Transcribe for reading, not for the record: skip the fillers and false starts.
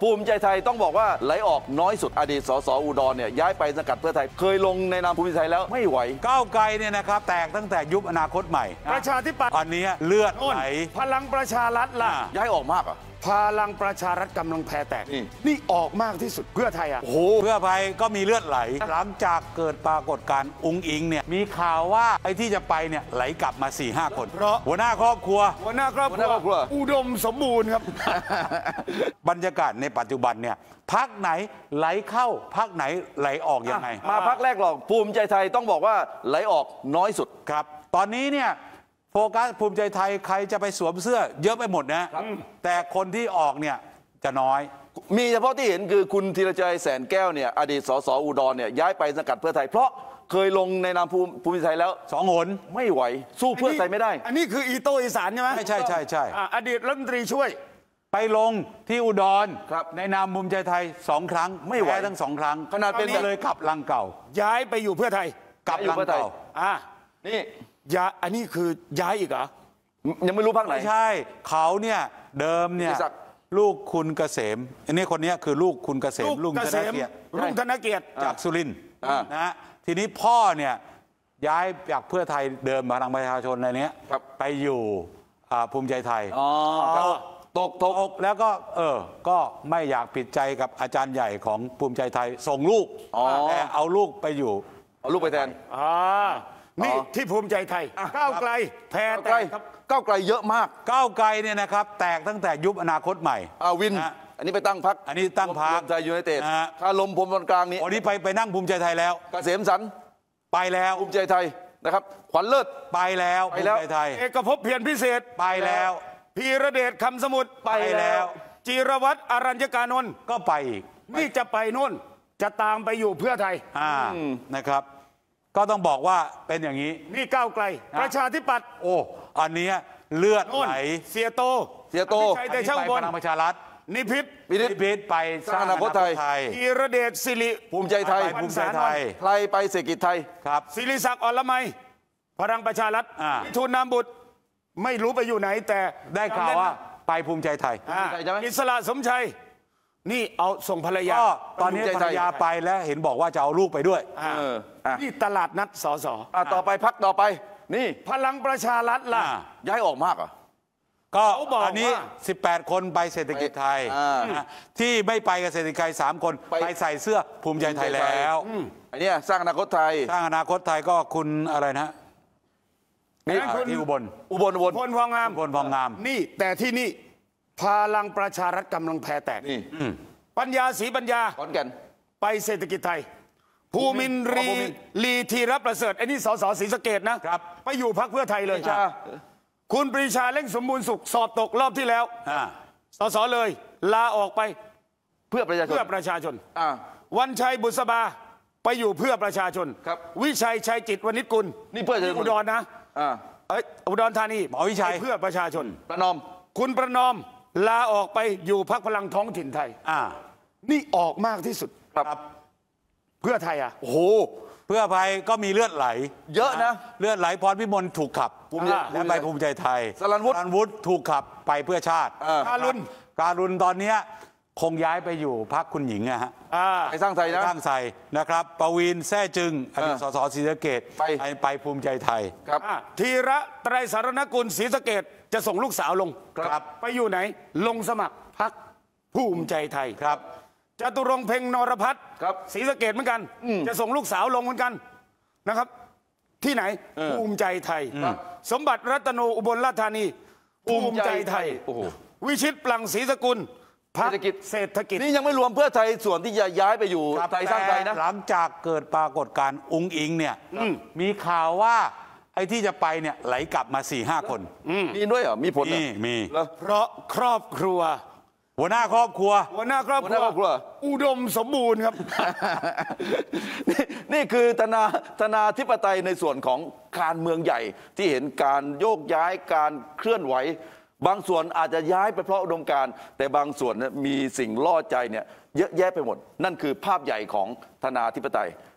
ภูมิใจไทยต้องบอกว่าไหลออกน้อยสุดอดีตสสอุดรเนี่ยย้ายไปสังกัดเพื่อไทยเคยลงในนามภูมิใจไทยแล้วไม่ไหวก้าวไกลเนี่ยนะครับแตกตั้งแต่ยุบอนาคตใหม่ประชาธิปัตย์อันนี้เลือดไหลพลังประชารัฐล่ะย้ายออกมากอ่ะพลังประชารัฐกำลังแพ้แตกนี่ออกมากที่สุดเพื่อไทยอ่ะโอ้โหเพื่อไทยก็มีเลือดไหลหลังจากเกิดปรากฏการณ์อุงอิงเนี่ยมีข่าวว่าไอ้ที่จะไปเนี่ยไหลกลับมา 4-5 คนเพราะหัวหน้าครอบครัวอุดมสมบูรณ์ครับบรรยากาศในปัจจุบันเนี่ยพักไหนไหลเข้าพักไหนไหลออกยังไงมาพักแรกหรอกภูมิใจไทยต้องบอกว่าไหลออกน้อยสุดครับตอนนี้เนี่ยโฟกัสภูมิใจไทยใครจะไปสวมเสื้อเยอะไปหมดนะแต่คนที่ออกเนี่ยจะน้อยมีเฉพาะที่เห็นคือคุณธีรชัยแสนแก้วเนี่ยอดีตสสอุดรเนี่ยย้ายไปสังกัดเพื่อไทยเพราะเคยลงในนามภูมิใจไทยแล้ว 2 หนไม่ไหวสู้เพื่อไทยไม่ได้อันนี้คืออีโตอีสานใช่ไหมใช่อดีตรัฐมนตรีช่วยไปลงที่อุดรในนามภูมิใจไทย2 ครั้งไม่ไหวทั้ง2 ครั้งขนาดเป็นเลยกลับลังเก่าย้ายไปอยู่เพื่อไทยกลับลังเก่านี่อันนี้คือย้ายอีกเหรอยังไม่รู้พักไหนไม่ใช่เขาเนี่ยเดิมเนี่ยลูกคุณเกษมอันนี้คนนี้คือลูกคุณเกษมลุงธนเกียรติจากสุรินทร์นะฮะทีนี้พ่อเนี่ยย้ายจากเพื่อไทยเดิมมาทางประชาชนอะไรเนี้ยไปอยู่ภูมิใจไทยตกแล้วก็ก็ไม่อยากผิดใจกับอาจารย์ใหญ่ของภูมิใจไทยส่งลูกแต่เอาลูกไปอยู่เอาลูกไปแทนนี่ที่ภูมิใจไทยก้าวไกลแพ้แตกครับก้าวไกลเยอะมากก้าวไกลเนี่ยนะครับแตกตั้งแต่ยุบอนาคตใหม่วินอันนี้ไปตั้งพรรคอันนี้ตั้งพรรคใจยูไนเต็ดคาลมพรมตอนกลางนี้วันนี้ไปนั่งภูมิใจไทยแล้วเกษมสันไปแล้วภูมิใจไทยนะครับขวัญเลิศไปแล้วภูมิใจไทยเอกภพเพียรพิเศษไปแล้วพีระเดชคำสมุทรไปแล้วจิรวัตรอรัญญกานนท์ก็ไปอีกนี่จะไปนู่นจะตามไปอยู่เพื่อไทยนะครับก็ต้องบอกว่าเป็นอย่างนี้นี่ก้าวไกลประชาธิปัตย์อันนี้เลือดไหลเสียโตไปพลังประชารัฐนิพิษไปสร้างอนาคตไทยธีรเดชสิริภูมิใจไทยใครไปเศรษฐกิจไทยครับศิริศักดิ์อรมัยพลังประชารัฐทูลนามบุตรไม่รู้ไปอยู่ไหนแต่ได้ข่าวว่าไปภูมิใจไทยอิสระสมชัยนี่เอาส่งภรรยาตอนนี้ภรรยาไปแล้วเห็นบอกว่าจะเอาลูกไปด้วยนี่ตลาดนัดสสต่อไปพักต่อไปนี่พลังประชารัฐล่ะย้ายออกมากอ่ะก็อันนี้18 คนไปเศรษฐกิจไทยที่ไม่ไปกับเศรษฐกิจไทย3 คนไปใส่เสื้อภูมิใจไทยแล้วอันนี้สร้างอนาคตไทยก็คุณอะไรนะนี่ที่อุบลพลพองงามนี่แต่ที่นี่พลังประชารัฐกำลังแพ้แตกนี่ปัญญาศรีปัญญาขอนแก่นไปเศรษฐกิจไทยภูมินรีธีรประเสริฐไอ้นี่สสศรีสะเกษนะครับไปอยู่พรรคเพื่อไทยเลยคุณปรีชาเร่งสมบูรณ์สุขสอบตกรอบที่แล้วสสเลยลาออกไปเพื่อประชาชนวันชัยบุษบาไปอยู่เพื่อประชาชนวิชัยชัยจิตวณิชกุลนี่เพื่ออุดรนะอุดรธานีวิชัยเพื่อประชาชนประนอมคุณประนอมลาออกไปอยู่พรรคพลังท้องถิ่นไทยนี่ออกมากที่สุดครับเพื่อไทยโอ้โหเพื่อไทยก็มีเลือดไหลเยอะนะเลือดไหลพรพิมลถูกขับและไปภูมิใจไทยสรัญวุฒิถูกขับไปเพื่อชาติการุณตอนนี้คงย้ายไปอยู่พรรคคุณหญิงนะฮะไปสร้างไทยนะสร้างไทยนะครับประวินแท้จึงอดีตสสศรีสะเกษไปภูมิใจไทยครับธีระไตรสารณกุลศรีสะเกษจะส่งลูกสาวลงไปอยู่ไหนลงสมัครพรรคภูมิใจไทยครับจตุรงค์เพ็งนรพัฒน์ศรีสะเกษเหมือนกันจะส่งลูกสาวลงเหมือนกันนะครับที่ไหนภูมิใจไทยสมบัติรัตโนอุบลราชธานีภูมิใจไทยวิชิตปลังศรีสกุลพรรคเศรษฐกิจนี่ยังไม่รวมเพื่อไทยส่วนที่จะย้ายไปอยู่ไทยสร้างไทยนะหลังจากเกิดปรากฏการณ์อุงอิงเนี่ยมีข่าวว่าไอ้ที่จะไปเนี่ยไหลกลับมา 4-5 คนมีด้วยเหรอมีผลมีเพราะครอบครัวหัวหน้าครอบครัวอุดมสมบูรณ์ครับนี่คือธนาธิปไตยในส่วนของการเมืองใหญ่ที่เห็นการโยกย้ายการเคลื่อนไหวบางส่วนอาจจะย้ายไปเพราะอุดมการณ์แต่บางส่วนมีสิ่งล่อใจเนี่ยเยอะแยะไปหมดนั่นคือภาพใหญ่ของธนาธิปไตย